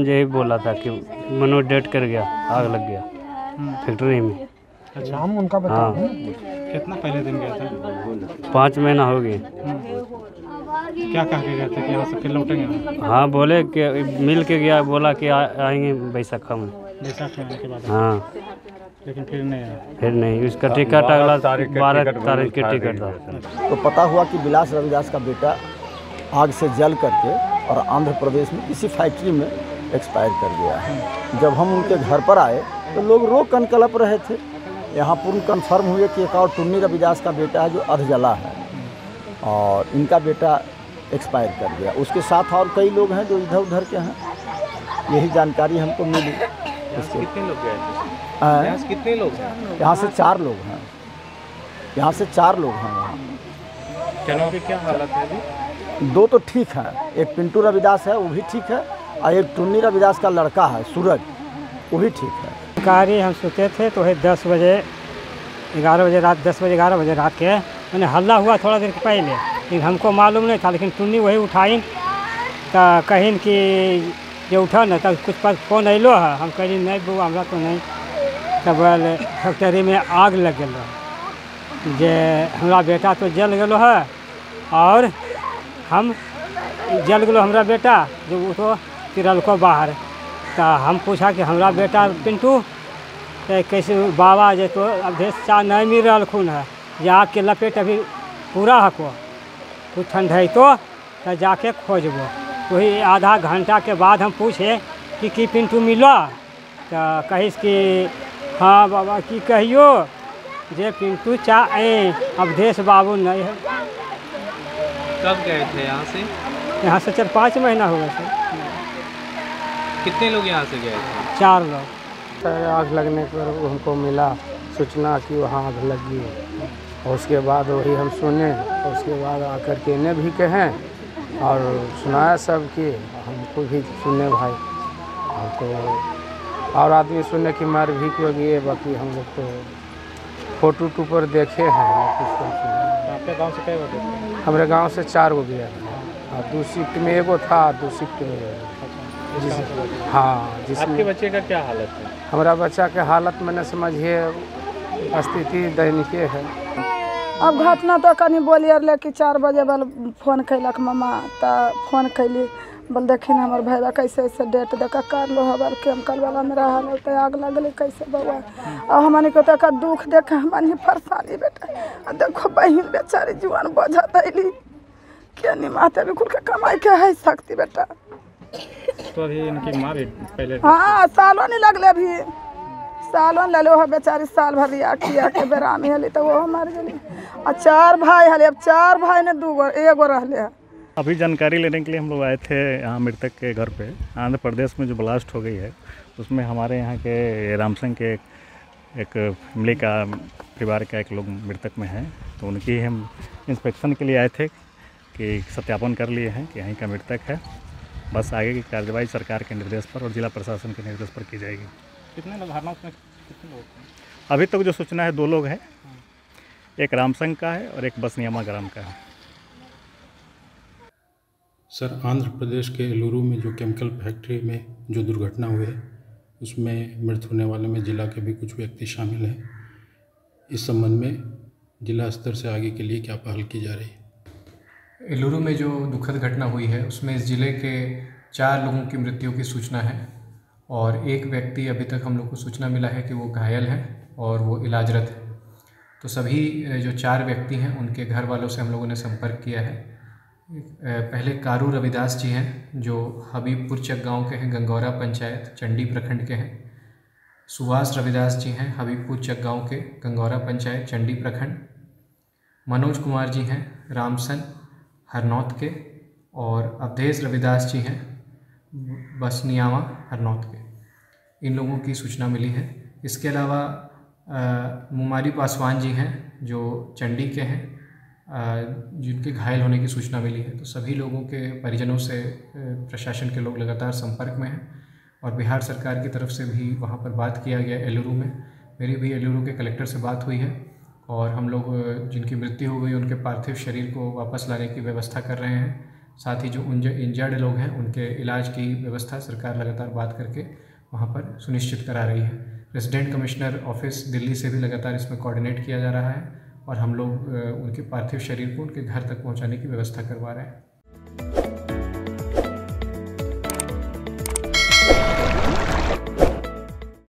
मुझे यही बोला था कि मनोज डेट कर गया, आग लग गया फैक्ट्री में। अच्छा, हम उनका बता। हाँ। कितना पहले दिन गया था? 5 महीना हो गए। क्या कह के गए थे कि यहाँ से फिर लौटेंगे? हाँ, बोले कि मिल के गया, बोला कि आएंगे बैसाखा में। बैसाख में आने के बाद? हाँ, लेकिन फिर नहीं आया। फिर नहीं, उसका टिकट अगला 12 तारीख के टिकट था। तो पता हुआ कि विलास रविदास का बेटा आग से जल करके और आंध्र प्रदेश में किसी फैक्ट्री में एक्सपायर कर गया है। जब हम उनके घर पर आए तो लोग रो कनकलप रहे थे। यहाँ पूर्ण कन्फर्म हुए कि एक और टुन्नी रविदास का बेटा है जो अध जला है और इनका बेटा एक्सपायर कर गया। उसके साथ और कई लोग हैं जो इधर उधर के हैं, यही जानकारी हमको मिली। कितने लोग गए थे? यहाँ से कितने लोग हैं? यहाँ से 4 लोग हैं। यहाँ से 4 लोग हैं। यहाँ की क्या हालत है अभी? 2 तो ठीक है, एक पिंटू रविदास है वो भी ठीक है और एक टुन्नी रविदास का लड़का है सूरज, वो भी ठीक है। कारी हम सोते थे तो है 10 बजे 11 बजे रात 10 बजे 11 बजे रात के मैंने हल्ला हुआ थोड़ा देर पहले, लेकिन हमको मालूम नहीं था। लेकिन टुन्नी वही उठाई तो कहीं कि जो उठा न तब कुछ पर फोन अलो है। हम कही नहीं बुआ हमरा तो नहीं। तब फैक्ट्री में आग लग गया जे हमारा बेटा तो जल गलो है और हम जल गलो हमारा बेटा जो वो तो तिरलको बाहर। तो हम पूछा कि हमारा बेटा पिंटू तो कैसे बाबा जे तो अवधेश चाह नहीं मिल रहा खून है जे आग के लपेट अभी पूरा हको कुछ ठंडे तो जाके खोजबो। वही आधा घंटा के बाद हम पूछे कि पिंटू मिला तो कहिस कि हाँ बाबा की कहियो जे पिंटू चाह अवधेश बाबू नहीं है। कब गए थे यहाँ से? यहाँ से 4-5 महीना हो गया सर। कितने लोग यहाँ से गए थे? 4 लोग। सर आग लगने पर हमको मिला सूचना कि वहाँ आग लगी और उसके बाद वही हम सुने और उसके बाद आकर के इन्हें भी कहें और सुनाया सब कि हमको भी सुने भाई। हमको और आदमी सुने कि मार भी क्यों गए, बाकी हम लोग तो फोटो पर देखे हैं। आपके गांव से कई बजे? हमारे गांव से 4 गो गया और 2 शिफ्ट में एगो था, 2 शिफ्ट में। हाँ, आपके बच्चे का क्या हालत है? हमारा बच्चा के हालत मैंने समझिए स्थिति दयनीय है। अब घटना तो कनी बोलिए कि 4 बजे बल फोन कैलक मम्मा तो फोन कैली बोल देखी ना हमारे भैया कैसे ऐसे डेट देखा कर लो हमारे केमिकल वाला में रहा तो आग लगल कैसे बउआ। और हमने को तक दुख देखे हमारी परेशानी बेटा। देखो बहन बेचारी जुआन बोझा दैली क्या निमाते भी खुल के कमाई के है सकती बेटा। तो अभी इनकी माँ भी पहले? हाँ, सालों नहीं लगले अभी सालों ले लो है बेचारी, साल भर रिया किया के बेरामी हली तो वो मर गई। और 4 भाई हले, अब 4 भाई ने 2 गो एगो रहले। अभी जानकारी लेने के लिए हम लोग आए थे यहाँ मृतक के घर पे। आंध्र प्रदेश में जो ब्लास्ट हो गई है उसमें हमारे यहाँ के रामसंग के एक फैमिली का परिवार का एक लोग मृतक में हैं, तो उनकी हम इंस्पेक्शन के लिए आए थे कि सत्यापन कर लिए हैं कि यहीं का मृतक है। बस आगे की कार्रवाई सरकार के निर्देश पर और जिला प्रशासन के निर्देश पर की जाएगी। कितने लोग हरनौत में कितने लोग? अभी तक जो सूचना है 2 लोग हैं, एक रामसंग का है और एक बसनियामा ग्राम का है। सर, आंध्र प्रदेश के एलुरु में जो केमिकल फैक्ट्री में जो दुर्घटना हुई है उसमें मृत होने वाले में जिला के भी कुछ व्यक्ति शामिल हैं। इस संबंध में जिला स्तर से आगे के लिए क्या पहल की जा रही है? एलुरु में जो दुखद घटना हुई है उसमें इस ज़िले के 4 लोगों की मृत्यु की सूचना है और एक व्यक्ति अभी तक हम लोग को सूचना मिला है कि वो घायल है और वो इलाजरत है। तो सभी जो 4 व्यक्ति हैं उनके घर वालों से हम लोगों ने संपर्क किया है। पहले कारू रविदास जी हैं जो हबीबपुर चक गांव के हैं, गंगौरा पंचायत चंडी प्रखंड के हैं। सुभाष रविदास जी हैं हबीबपुर चक गांव के, गंगौरा पंचायत चंडी प्रखंड। मनोज कुमार जी हैं रामसन हरनौत के और अवधेश रविदास जी हैं बसनियामा हरनौत के। इन लोगों की सूचना मिली है। इसके अलावा मुमारी पासवान जी हैं जो चंडी के हैं, जिनके घायल होने की सूचना मिली है। तो सभी लोगों के परिजनों से प्रशासन के लोग लगातार संपर्क में हैं और बिहार सरकार की तरफ से भी वहाँ पर बात किया गया एलुरु में। मेरी भी एलुरु के कलेक्टर से बात हुई है और हम लोग जिनकी मृत्यु हो गई उनके पार्थिव शरीर को वापस लाने की व्यवस्था कर रहे हैं। साथ ही जो इंजर्ड लोग हैं उनके इलाज की व्यवस्था सरकार लगातार बात करके वहाँ पर सुनिश्चित करा रही है। रेजिडेंट कमिश्नर ऑफिस दिल्ली से भी लगातार इसमें कोऑर्डिनेट किया जा रहा है और हम लोग उनके पार्थिव शरीर को उनके घर तक पहुँचाने की व्यवस्था करवा रहे हैं।